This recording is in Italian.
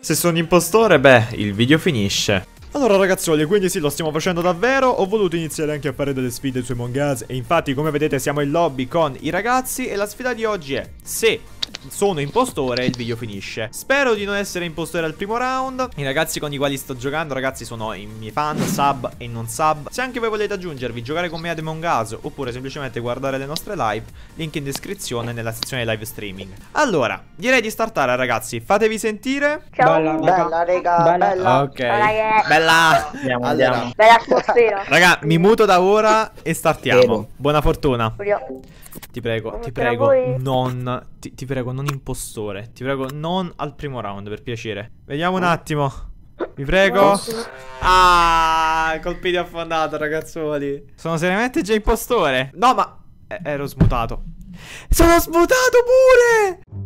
Se sono impostore, beh, il video finisce. Allora ragazzuoli, quindi sì, lo stiamo facendo davvero. Ho voluto iniziare anche a fare delle sfide su Among Us. E infatti, come vedete, siamo in lobby con i ragazzi. E la sfida di oggi è: se sono impostore, il video finisce. Spero di non essere impostore al primo round. I ragazzi con i quali sto giocando, ragazzi, sono i miei fan, sub e non sub. Se anche voi volete aggiungervi, giocare con me ad Among Us, oppure semplicemente guardare le nostre live, link in descrizione nella sezione live streaming. Allora, direi di startare, ragazzi. Fatevi sentire. Ciao. Bella, raga, bella. Ok. Raga. Bella. Andiamo. Bella atmosfera. Raga, mi muto da ora e startiamo. Vero. Buona fortuna. Voglio- Ti prego, ti Per prego, voi. non. Ti prego, non impostore. Ti prego, non al primo round, per piacere. Vediamo un attimo. Vi prego. Ah, colpiti affondato, ragazzuoli. Sono seriamente già impostore. No, ma ero smutato. Sono smutato pure.